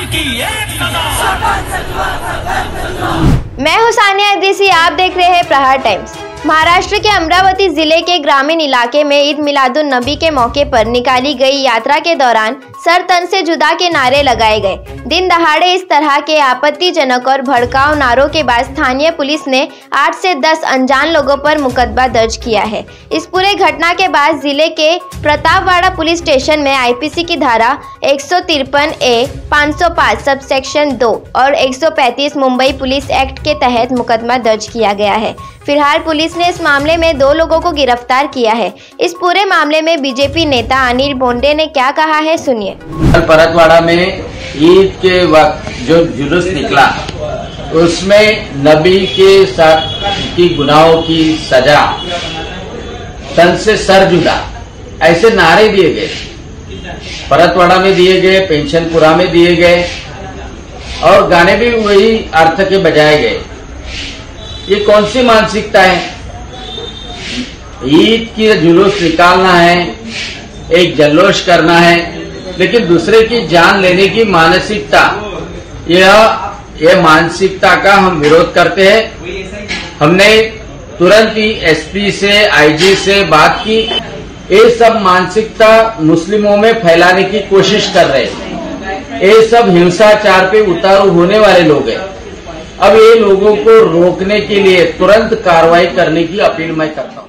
की एक कदम। मैं हूं सानिया इद्रीसी, आप देख रहे हैं प्रहार टाइम्स। महाराष्ट्र के अमरावती जिले के ग्रामीण इलाके में ईद मिलादुन नबी के मौके पर निकाली गई यात्रा के दौरान सर तन से जुदा के नारे लगाए गए। दिन दहाड़े इस तरह के आपत्तिजनक और भड़काऊ नारों के बाद स्थानीय पुलिस ने 8 से 10 अनजान लोगों पर मुकदमा दर्ज किया है। इस पूरे घटना के बाद जिले के प्रतापवाड़ा पुलिस स्टेशन में आईपीसी की धारा 153A, 505 सबसेक्शन 2 और 135 मुंबई पुलिस एक्ट के तहत मुकदमा दर्ज किया गया है। फिलहाल पुलिस ने इस मामले में 2 लोगों को गिरफ्तार किया है। इस पूरे मामले में बीजेपी नेता अनिल बोंडे ने क्या कहा है, सुनिए। कल परतवाड़ा में ईद के वक्त जो जुलूस निकला उसमें नबी के साथ की गुनाहों की सजा, तन से सर जुदा, ऐसे नारे दिए गए। परतवाड़ा में दिए गए, पेंशनपुरा में दिए गए और गाने भी वही अर्थ के बजाए गए। ये कौन सी मानसिकता है? ईद की जुलूस निकालना है, एक जल्लोष करना है, लेकिन दूसरे की जान लेने की मानसिकता, यह मानसिकता का हम विरोध करते हैं। हमने तुरंत ही एसपी से, आईजी से बात की। ये सब मानसिकता मुस्लिमों में फैलाने की कोशिश कर रहे हैं। ये सब हिंसाचार पे उतारू होने वाले लोग हैं। अब ये लोगों को रोकने के लिए तुरंत कार्रवाई करने की अपील मैं करता हूँ।